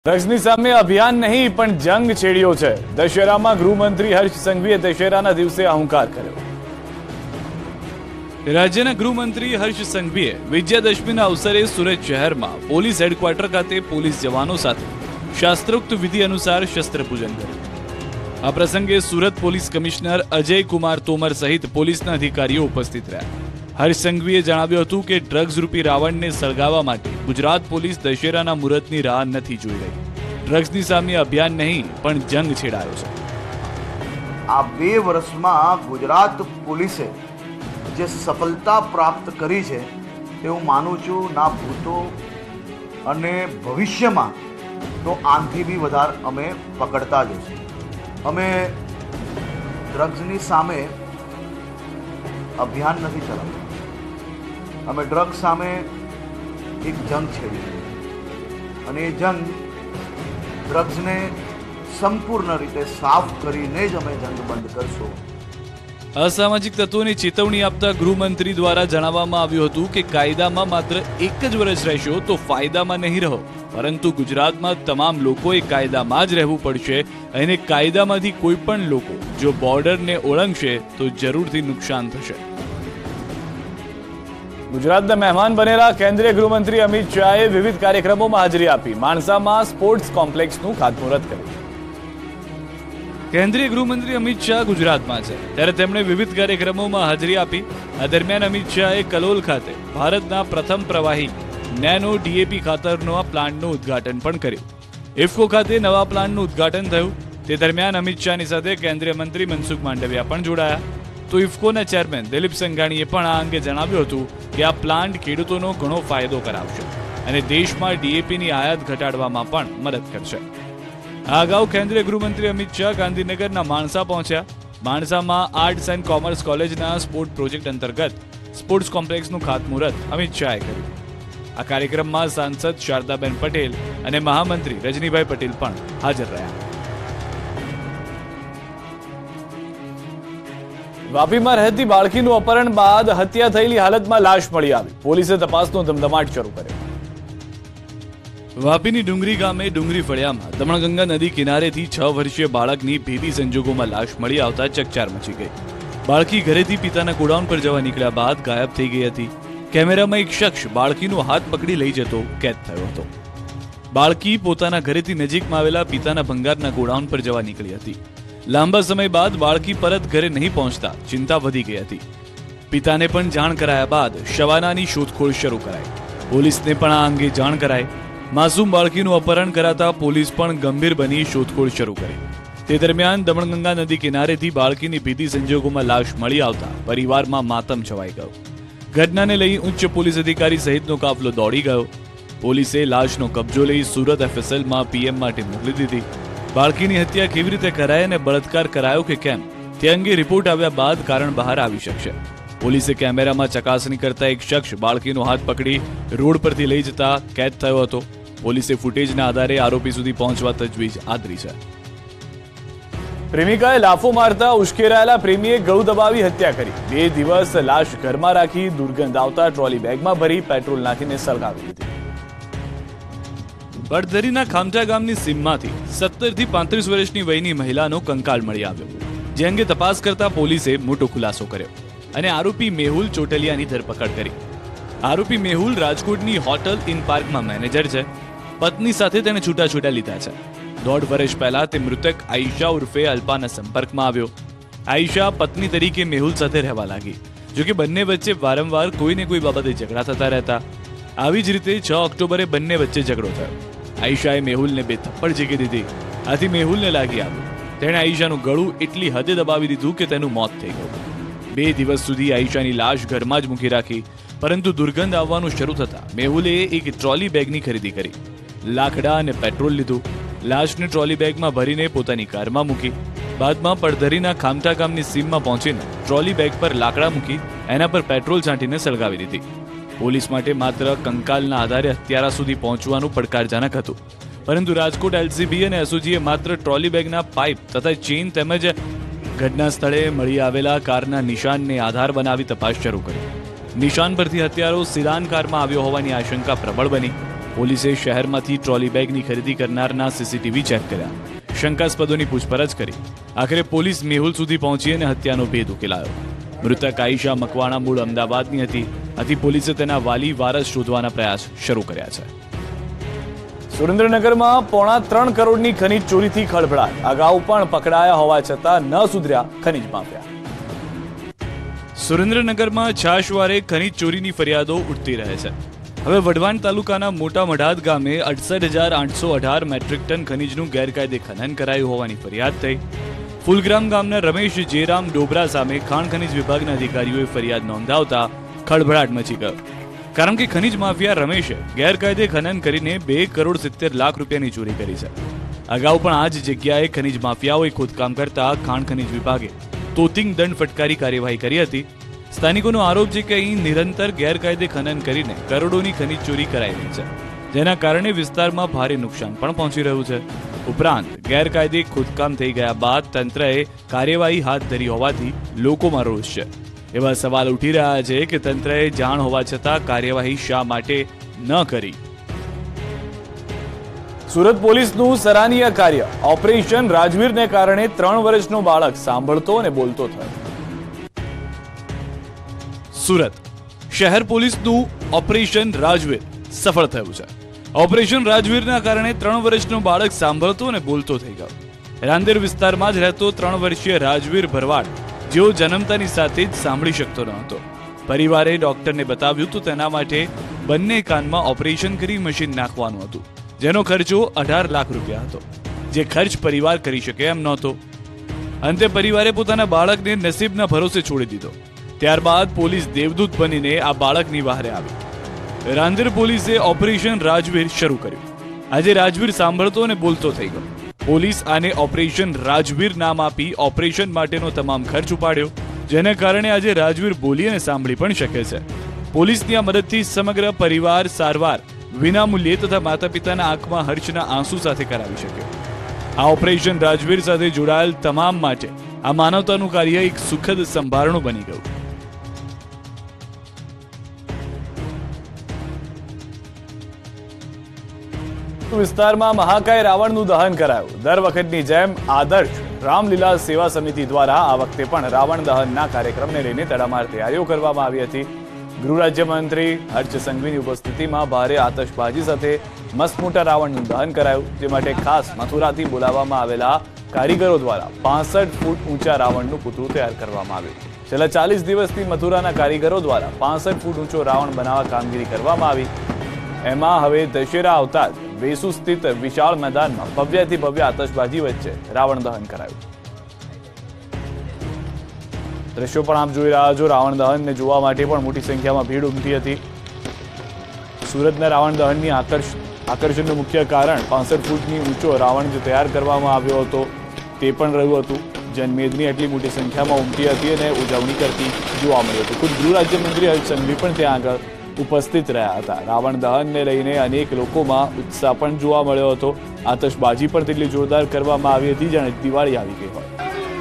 ડ્રગ્સની સામે અભિયાન નહીં પણ જંગ છેડ્યો છે। દશેરામાં ગૃહમંત્રી હર્ષ સંઘવીએ દશેરાના દિવસે અહંકાર કર્યો। રાજ્યના ગૃહમંત્રી હર્ષ સંઘવીએ વિજયાદશમીના અવસરે સુરત શહેરમાં પોલીસ હેડક્વાર્ટર ખાતે પોલીસ જવાનો સાથે શાસ્ત્રોક્ત વિધિ અનુસાર શસ્ત્રપૂજન કર્યું। આ પ્રસંગે સુરત પોલીસ કમિશનર અજય કુમાર તોમર સહિત પોલીસના અધિકારીઓ ઉપસ્થિત રહ્યા। હર્ષ સંઘવીએ જણાવ્યું હતું કે ડ્રગ્સ રૂપી રાવણને સળગાવવા માટે ગુજરાત પોલીસ દશેરાના મુહૂર્તની રાહ નથી જોઈ રહી। ડ્રગ્સની સામે અભિયાન નહીં પણ જંગ છેડાયો છે। આ 2 વર્ષમાં ગુજરાત પોલીસે જે સફળતા પ્રાપ્ત કરી છે તે હું માનું છું ના ભૂતો અને ભવિષ્યમાં તો આનથી બી વધારે અમે પકડતા જઈશું। અમે ડ્રગ્સની સામે અભિયાન નથી ચલાવતા, અમે ડ્રગ્સ સામે એક જંગ છેડી અને એ જંગ ડ્રગ્સને સંપૂર્ણ રીતે સાફ કરીને જ અમે જંગ બંધ કરશું। અસામાજિક તત્વોની ચેતવણી આપતા ગૃહમંત્રી દ્વારા જણાવવામાં આવ્યું હતું કે કાયદામાં માત્ર 1 જ વર્ષ રહેશો તો ફાયદામાં નહીં રહો, પરંતુ ગુજરાતમાં તમામ લોકોએ કાયદામાં જ રહેવું પડશે અને કાયદામાંથી કોઈ પણ લોકો જો બોર્ડરને ઓળંગશે તો જરૂરથી નુકસાન થશે। ગુજરાતના મહેમાન બનેલા કેન્દ્રીય ગૃહમંત્રી અમિત શાહે વિવિધ કાર્યક્રમોમાં હાજરી આપી। માણસામાં સ્પોર્ટ્સ કોમ્પ્લેક્સનું ખાતમુહૂર્ત કર્યું। કેન્દ્રીય ગૃહમંત્રી અમિત શાહ ગુજરાતમાં છે ત્યારે તેમણે વિવિધ કાર્યક્રમોમાં હાજરી આપી। આ દરમિયાન અમિત શાહે કલોલ ખાતે ભારતના પ્રથમ પ્રવાહી નેનો ડીએપી ખાતરનો પ્લાન્ટનું ઉદ્ઘાટન પણ કર્યું। ઇફકો ખાતે નવા પ્લાન્ટનું ઉદ્ઘાટન થયું। તે દરમિયાન અમિત શાહની સાથે કેન્દ્રીય મંત્રી મનસુખ માંડવિયા પણ જોડાયા। તો ઇફકોના ચેરમેન દિલીપ સંઘાણીએ પણ આ અંગે જણાવ્યું હતું કે આ પ્લાન્ટ ખેડૂતોનો ઘણો ફાયદો કરાવશે અને દેશમાં ડીએપીની આયાત ઘટાડવામાં પણ મદદ કરશે। આ અગાઉ કેન્દ્રીય ગૃહમંત્રી અમિત શાહ ગાંધીનગરના માણસા પહોંચ્યા। માણસામાં આર્ટ્સ એન્ડ કોમર્સ કોલેજના સ્પોર્ટ પ્રોજેક્ટ અંતર્ગત સ્પોર્ટ્સ કોમ્પ્લેક્સનું ખાતમુહૂર્ત અમિત શાહે કર્યું। આ કાર્યક્રમમાં સાંસદ શારદાબેન પટેલ અને મહામંત્રી રજનીભાઈ પટેલ પણ હાજર રહ્યા। વાપીમાં રહેતી બાળકીનું અપહરણ બાદ હત્યા થયેલી હાલતમાં લાશ મળી આવી। પોલીસે તપાસનો ધમધમાટ શરૂ કર્યો। વાપીની ડુંગરી ગામે ડુંગરી ફળિયામાં દમણગંગા નદી કિનારેથી 6 વર્ષીય બાળકની ભેદી સંજોગોમાં લાશ મળી આવતા ચકચાર મચી ગઈ। બાળકી ઘરેથી પિતાના ગોડાઉન પર જવા નીકળ્યા બાદ ગાયબ થઈ ગઈ હતી। કેમેરામાં એક શખ્સ બાળકીનો હાથ પકડી લઈ જતો કેદ થયો હતો। બાળકી પોતાના ઘરેથી નજીકમાં આવેલા પિતાના ભંગારના ગોડાઉન પર જવા નીકળી હતી। લાંબા સમય બાદ બાળકી પરત ઘરે નહીં પહોંચતા ચિંતા વધી ગઈ હતી। પિતાને પણ જાણ કરાયા બાદ શવાનાની શોધખોળ શરૂ કરાઈ। પોલીસને પણ આ અંગે જાણ કરાઈ। માસૂમ બાળકીનું અપહરણ કરાતા પોલીસ પણ ગંભીર બની શોધખોળ શરૂ કરી। તે દરમિયાન દમણગંગા નદી કિનારેથી બાળકીની ભીતી સંજોગોમાં લાશ મળી આવતા પરિવારમાં માતમ છવાઈ ગયો। ઘટનાને લઈ ઉચ્ચ પોલીસ અધિકારી સહિતનો કાફલો દોડી ગયો। પોલીસે લાશનો કબજો લઈ સુરત એફએસએલમાં પીએમ માટે મોકલી દીધી। બાળકીની હત્યા કેવી રીતે કરાઈ અને બળાત્કાર કરાયો કે કેમ તે અંગે રિપોર્ટ આવ્યા બાદ કારણ બહાર આવી શકશે। પોલીસે કેમેરામાં ચકાસણી કરતા એક શખ્સ બાળકીનો હાથ પકડી રોડ પરથી લઈ જતા કેદ થયો હતો। પોલીસે ફૂટેજના આધારે આરોપી સુધી પહોંચવા તજવીજ આદરી છે। પ્રેમિકાએ લાફો મારતા ઉશ્કેરાયેલા પ્રેમીએ ગળું દબાવી હત્યા કરી। 2 દિવસ લાશ ઘરમાં રાખી દુર્ગંધ આવતા ટ્રોલી બેગમાં ભરી પેટ્રોલ નાખીને સળગાવી દીધી। બળદરીના ખામઠા ગામની સીમમાંથી 17 થી 35 વર્ષની વયની મહિલાનો કંકાળ મળી આવ્યો, જે અંગે તપાસ કરતા પોલીસે મોટો ખુલાસો કર્યો અને આરોપી મેહુલ ચોટલિયાની ધરપકડ કરી। આરોપી મેહુલ રાજકોટની હોટલ ઇન પાર્કમાં મેનેજર છે। પત્ની સાથે તેણે છૂટાછૂટા લીધા છે। 1.5 વર્ષ પહેલા તે મૃતક આયશા ઉર્ફે અલ્પાના સંપર્કમાં આવ્યો। આયશા પત્ની તરીકે મેહુલ સાથે રહેવા લાગી, જોકે બંને વચ્ચે વારંવાર કોઈને કોઈ બાબતે ઝઘડા થતા રહેતા। આવી જ રીતે 6 ઓક્ટોબરે બંને વચ્ચે ઝઘડો થયો। આયશાએ મેહુલને 2 થપ્પડ ઝીકી દીધી। આથી મેહુલને લાગી આવ્યું। તેણે આયશાનું ગળું એટલી હદે દબાવી દીધું કે તેનું મોત થઈ ગયું। 2 દિવસ સુધી આયશાની લાશ ઘરમાં જ મૂકી રાખી, પરંતુ દુર્ગંધ આવવાનું શરૂ થતા મેહુલે એક ટ્રોલી બેગની ખરીદી કરી। લાકડા અને પેટ્રોલ લીધું। લાશને ટ્રોલી બેગમાં ભરીને પોતાની કારમાં મૂકી। બાદમાં પડધરીના ખામઠા ગામની સીમમાં પહોંચીને ટ્રોલી બેગ પર લાકડા મૂકી એના પર પેટ્રોલ છાંટીને સળગાવી દીધી। પોલીસ માટે માત્ર કંકાલના આધારે હત્યારા સુધી પહોંચવાનું પડકારજનક હતું, પરંતુ રાજકોટ એલસીબી અને એસઓજીએ માત્ર ટ્રોલી બેગના પાઇપ તથા ચેઇન તેમજ ઘટના સ્થળે મળી આવેલા કારના નિશાનને આધાર બનાવી તપાસ શરૂ કરી। નિશાન પરથી હત્યારો સિરાન કારમાં આવ્યો હોવાની આશંકા પ્રબળ બની। પોલીસે શહેરમાંથી ટ્રોલી બેગની ખરીદી કરનારના સીસીટીવી ચેક કર્યા, શંકાસ્પદોની પૂછપરછ કરી. આખરે પોલીસ મેહુલ સુધી પહોંચી અને હત્યાનો ભેદ ઉકેલાયો. મૃતક આઈશા મકવાણા મૂળ અમદાવાદની હતી. આથી પોલીસે તેના વાલી વારસ શોધવાના પ્રયાસ શરૂ કર્યા છે. સુરેન્દ્રનગરમાં 3.25 કરોડની ખનીજ ચોરીથી ખળભળાટ. અગાઉ પણ પકડાયા હોવા છતાં ન સુધર્યા ખનીજ માફિયા. સુરેન્દ્રનગરમાં છાશવારે ખનીજ ચોરીની ફરિયાદો ઉઠતી રહે છે. હવે વઢવાણ તાલુકાના મોટા મઢાદ ગામે 68,818 મેટ્રિક ટન ખનીજનું ગેરકાયદે ખનન કરાયું હોવાની ફરિયાદ થઈ. ફુલગ્રામ ગામના રમેશ જેરામ ડોબરા સામે ખાણ ખનીજ વિભાગના અધિકારીઓએ ફરિયાદ નોંધાવતા ખળભળાટ મચી ગયો. કારણ કે ખનીજ માફિયા રમેશે ગેરકાયદે ખનન કરીને 2.70 લાખ રૂપિયાની ચોરી કરી છે. અગાઉ પણ આ જ જગ્યાએ ખનીજ માફિયાઓએ ખોદકામ કરતા ખાણ ખનીજ વિભાગે તોતિંગ દંડ ફટકારી કાર્યવાહી કરી હતી. સ્થાનિકોનો આરોપ છે કે અહીં નિરંતર ગેરકાયદે ખનન કરીને કરોડોની ખનીજ ચોરી કરાઈ રહી છે, જેના કારણે વિસ્તારમાં ભારે નુકસાન પણ પહોંચી રહ્યું છે. ઉપરાંત ગેરકાયદે ખોદકામ થઈ ગયા બાદ તંત્રએ કાર્યવાહી હાથ ધરી હોવાથી લોકોમાં રોષ છે. એવા સવાલ ઉઠી રહ્યા છે કે તંત્રએ જાણ હોવા છતાં કાર્યવાહી શા માટે ન કરી. સુરત પોલીસનું સરાહનીય કાર્ય. ઓપરેશન રાજવીરને કારણે 3 વર્ષનો બાળક સાંભળતો અને બોલતો થયો. સુરત શહેર પોલીસનું ઓપરેશન રાજવીર સફળ થયું છે. ઓપરેશન રાજવીરના કારણે 3 વર્ષનો બાળક સાંભળતો અને બોલતો થઈ ગયો. રાંદેર વિસ્તારમાં જ રહેતો 3 વર્ષીય રાજવીર ભરવાડ, જેઓ જન્મતાની સાથે જ સાંભળી શકતો ન હતો. પરિવારે ડોક્ટરને બતાવ્યું તો તેના માટે બંને કાનમાં ઓપરેશન કરી મશીન નાખવાનું હતું, જેનો ખર્ચો 18 લાખ રૂપિયા હતો, જે ખર્ચ પરિવાર કરી શકે એમ નહોતો. અંતે પરિવારે પોતાના બાળકને નસીબના ભરોસે છોડી દીધો. ત્યારબાદ પોલીસ દેવદૂત બનીને આ બાળકની વહારે આવી. રાંદેર પોલીસે ઓપરેશન રાજવીર શરૂ કર્યું. આજે રાજવીર સાંભળતો અને બોલતો થઈ ગયો. પોલીસ આને ઓપરેશન રાજવીર નામ આપી ઓપરેશન માટેનો તમામ ખર્ચ ઉપાડ્યો, જેના કારણે આજે રાજવીર બોલી અને સાંભળી પણ શકે છે. પોલીસની આ મદદથી સમગ્ર પરિવાર સારવાર વિનામૂલ્યે તથા માતા પિતાના આંખમાં હર્ષના આંસુ સાથે કરાવી શકે. આ ઓપરેશન રાજવીર સાથે જોડાયેલ તમામ માટે આ માનવતાનું કાર્ય એક સુખદ સંભારણું બની ગયું. વિસ્તારમાં મહાકાય રાવણનું દહન કરાયું. દર વખતની જેમ આદર્શ રામલીલા સેવા સમિતિ દ્વારા આ વખતે પણ રાવણ દહનના કાર્યક્રમને લઈને તડામાર તૈયારીઓ કરવામાં આવી હતી. ગૃહ રાજ્યમંત્રી હર્ષ સંઘવીની ઉપસ્થિતિમાં ભારે આતશબાજી સાથે મસ્ત રાવણનું દહન કરાયું, જે માટે ખાસ મથુરાથી બોલાવવામાં આવેલા કારીગરો દ્વારા 65 ફૂટ ઊંચા રાવણનું પુતળું તૈયાર કરવામાં આવ્યું. છેલ્લા 40 દિવસથી મથુરાના કારીગરો દ્વારા 65 ફૂટ ઊંચો રાવણ બનાવવા કામગીરી કરવામાં આવી. એમાં હવે દશેરા આવતા જ વેસુ સ્થિત વિશાળ મેદાનમાં ભવ્યથી ભવ્ય આતશબાજી વચ્ચે રાવણ દહન કરાયું. દ્રશ્યો પણ આપ જોઈ રહ્યા છો. રાવણ દહનને જોવા માટે પણ મોટી સંખ્યામાં ભીડ ઉમટી હતી. સુરતના રાવણ દહનની આકર્ષણનું મુખ્ય કારણ 65 ફૂટની ઊંચો રાવણ જે તૈયાર કરવામાં આવ્યો હતો તે પણ રહ્યું હતું. જનમેદની એટલી મોટી સંખ્યામાં ઉમટી હતી અને ઉજવણી કરતી જોવા મળી હતી. ખુદ ગૃહ રાજ્યમંત્રી હર્ષ સંઘવી પણ ત્યાં આગળ ઉપસ્થિત રહ્યા હતા. રાવણ દહનને લઈને અનેક લોકોમાં ઉત્સાહ પણ જોવા મળ્યો હતો. આતશબાજી પણ તેટલી જોરદાર કરવામાં આવી હતી જાણે દિવાળી આવી ગઈ હોય.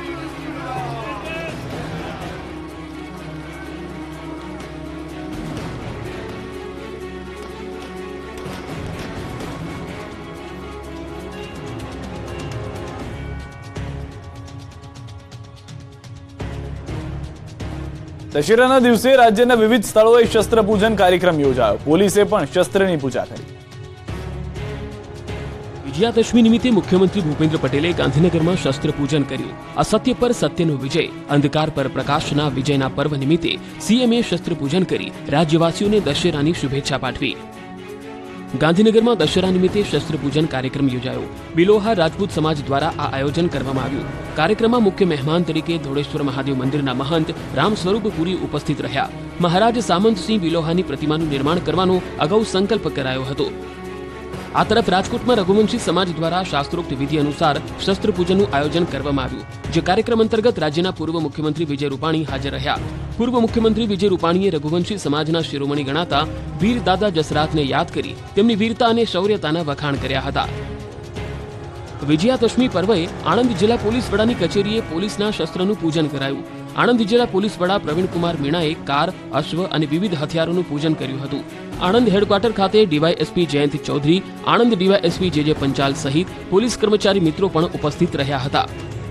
દશેરાના દિવસે રાજ્યના વિવિધ સ્થળોએ શસ્ત્ર પૂજન કાર્યક્રમ યોજાયો. પોલીસે પણ શસ્ત્રની પૂજા કરી. વિજયાદશમી નિમિત્તે મુખ્યમંત્રી ભૂપેન્દ્ર પટેલે ગાંધીનગરમાં શસ્ત્ર પૂજન કર્યું. અસત્ય પર સત્યનો વિજય, અંધકાર પર પ્રકાશના વિજયના પર્વ નિમિત્તે સીએમએ શસ્ત્ર પૂજન કરી રાજ્યવાસીઓને દશેરાની શુભેચ્છા પાઠવી. ગાંધીનગરમાં દશેરા નિમિત્તે શસ્ત્ર પૂજન કાર્યક્રમ યોજાયો. બિલોહા રાજપૂત સમાજ દ્વારા આ આયોજન કરવામાં આવ્યું. કાર્યક્રમમાં મુખ્ય મહેમાન તરીકે ધોળેશ્વર મહાદેવ મંદિરના મહંત રામ સ્વરૂપપુરી ઉપસ્થિત રહ્યા. મહારાજ સામંતસિંહ બિલોહાની પ્રતિમાનું નિર્માણ કરવાનો અગાઉ સંકલ્પ કરાયો હતો. આ તરફ રાજકોટમાં રઘુવંશી સમાજ દ્વારા શાસ્ત્રોક્ત વિધિ અનુસાર શસ્ત્ર પૂજનનું આયોજન કરવામાં આવ્યું. જે કાર્યક્રમ અંતર્ગત રાજ્યના પૂર્વ મુખ્યમંત્રી વિજય રૂપાણી હાજર રહ્યા. પૂર્વ મુખ્યમંત્રી વિજય રૂપાણીએ રઘુવંશી સમાજના શિરોમણી ગણાતા વીર દાદા જસરાજને યાદ કરી તેમની વીરતા અને શૌર્યતાના વખાણ કર્યા હતા. વિજયાદશમી પર્વે આણંદ જિલ્લા પોલીસ વડાની કચેરીએ પોલીસના શસ્ત્રનું પૂજન કરાયું. આણંદ જિલ્લા પોલીસ વડા પ્રવીણકુમાર મીણાએ કાર, અશ્વ અને વિવિધ હથિયારોનું પૂજન કર્યું હતું. આણંદ હેડક્વાર્ટર ખાતે ડીવાયએસપી જયંત ચૌધરી, આણંદ ડીવાયએસપી જે પંચાલ સહિત પોલીસ કર્મચારી મિત્રો પણ ઉપસ્થિત રહ્યા હતા.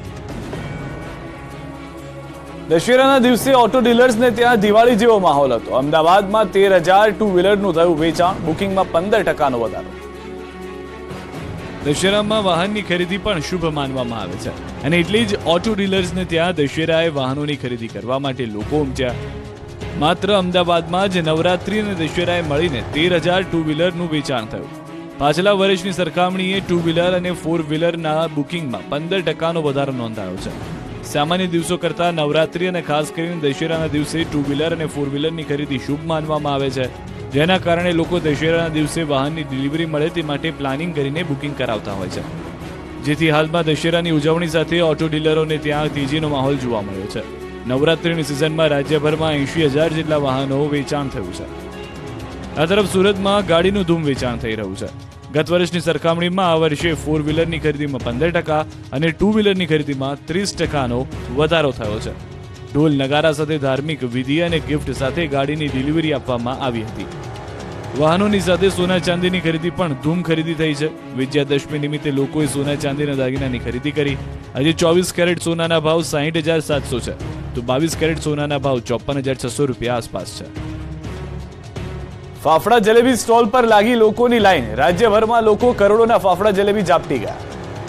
દશેરાના દિવસે ઓટો ડીલર્સને ત્યાં દિવાળી જેવો માહોલ હતો. અમદાવાદમાં 13,000 ટુ વ્હીલરનું થયું વેચાણ, બુકિંગમાં 15% વધારો. દશેરામાં વાહનની ખરીદી પણ શુભ માનવામાં આવે છે અને એટલી જ ઓટો ડીલર્સને ત્યાં દશેરાએ વાહનોની ખરીદી કરવા માટે લોકો ઉમટ્યા. માત્ર અમદાવાદમાં જ નવરાત્રી અને દશેરાએ મળીને 13,000 ટુ વ્હીલરનું વેચાણ થયું. પાછલા વર્ષની સરખામણીએ ટુ વ્હીલર અને ફોર વ્હીલરના બુકિંગમાં 15%નો વધારો નોંધાયો છે. સામાન્ય દિવસો કરતાં નવરાત્રી અને ખાસ કરીને દશેરાના દિવસે ટુ વ્હીલર અને ફોર વ્હીલરની ખરીદી શુભ માનવામાં આવે છે, જેના કારણે લોકો દશેરાના દિવસે વાહનની ડિલિવરી મળે તે માટે પ્લાનિંગ કરીને બુકિંગ કરાવતા હોય છે. જેથી હાલમાં દશેરાની ઉજવણી સાથે ઓટો ડીલરોને ત્યાં તેજીનો માહોલ જોવા મળ્યો છે. નવરાત્રીની સિઝનમાં રાજ્યભરમાં 80,000 જેટલા વાહનો વેચાણ થયું છે. આ તરફ સુરતમાં ગાડીનું ધૂમ વેચાણ થઈ રહ્યું છે. ગત વર્ષની સરખામણીમાં આ વર્ષે ફોર વ્હીલરની ખરીદીમાં 15% અને ટુ વ્હીલરની ખરીદીમાં 30%નો વધારો થયો છે. ઢોલ નગારા સાથે ધાર્મિક વિધિ અને ગિફ્ટ સાથે ગાડીની ડિલિવરી આપવામાં આવી હતી. વાહનોની સાથે સોના ચાંદીની ખરીદી પણ ધૂમ ખરીદી થઈ છે. વિજયાદશમી નિમિત્તે લોકોએ સોના ચાંદીના દાગીનાની ખરીદી કરી. આજે 24 કેરેટ સોનાના ભાવ 60,700 છે, તો 22 કેરેટ સોનાના ભાવ 54,600 રૂપિયા આસપાસ છે. ફાફડા જલેબી સ્ટોલ પર લાગી લોકોની લાઈન. રાજ્યભરમાં લોકો કરોડોના ફાફડા જલેબી ઝાપટી ગયા.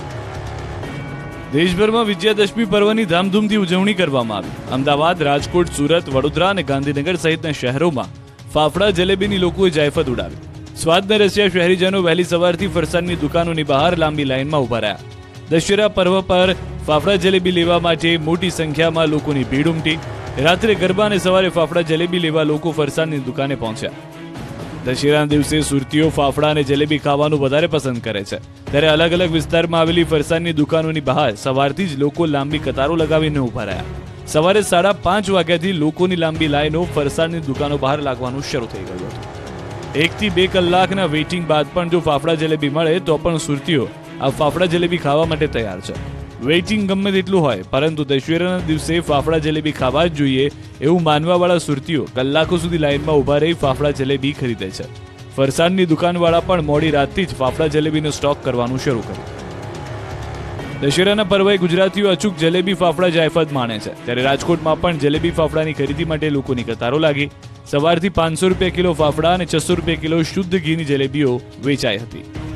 દેશભરમાં વિજયાદશમી પર્વની ધામધૂમથી ઉજવણી કરવામાં આવી. અમદાવાદ, રાજકોટ, સુરત, વડોદરા અને ગાંધીનગર સહિતના શહેરોમાં ફાફડા જલેબીની લોકોએ જાયફત ઉડાવી. સ્વાદને રસ્યા શહેરીજનો વહેલી સવારથી ફરસાણની દુકાનોની બહાર લાંબી લાઈનમાં ઉભા રહ્યા. દશેરા પર્વ પર ફાફડા જલેબી લેવા માટે મોટી સંખ્યામાં લોકોની ભીડ ઉમટી. રાત્રે ગરબા અને સવારે ફાફડા જલેબી લેવા લોકો ફરસાણની દુકાને પહોંચ્યા. દશેરાના દિવસે સુરતીઓ ફાફડા અને જલેબી ખાવાનું વધારે પસંદ કરે છે, ત્યારે અલગ અલગ વિસ્તારમાં આવેલી ફરસાણની દુકાનોની બહાર સવારથી જ લોકો લાંબી કતારો લગાવીને ઉભા રહ્યા. સવારે 5:30 વાગ્યાથી લોકોની લાંબી લાઈનો ફરસાણની દુકાનો બહાર લાગવાનું શરૂ થઈ ગયું હતું. 1 થી 2 કલાકના વેઇટિંગ બાદ પણ જો ફાફડા જલેબી મળે તો પણ સુરતીઓ આ ફાફડા જલેબી ખાવા માટે તૈયાર છે. વેઇટિંગ ગમે તેટલું હોય, પરંતુ દશેરાના દિવસે ફાફડા જલેબી ખાવા જ જોઈએ એવું માનવાવાળા સુરતીઓ કલાકો સુધી લાઈનમાં ઉભા રહી ફાફડા જલેબી ખરીદે છે. ફરસાણની દુકાનવાળા પણ મોડી રાતથી જ ફાફડા જલેબીનો સ્ટોક કરવાનું શરૂ કર્યું. દશેરાના પર્વે ગુજરાતીઓ અચૂક જલેબી ફાફડા જાયફત માણે છે, ત્યારે રાજકોટમાં પણ જલેબી ફાફડાની ખરીદી માટે લોકોની કતારો લાગી. સવારથી 500 રૂપિયા કિલો ફાફડા અને 600 રૂપિયા કિલો શુદ્ધ ઘીની જલેબીઓ વેચાઈ હતી.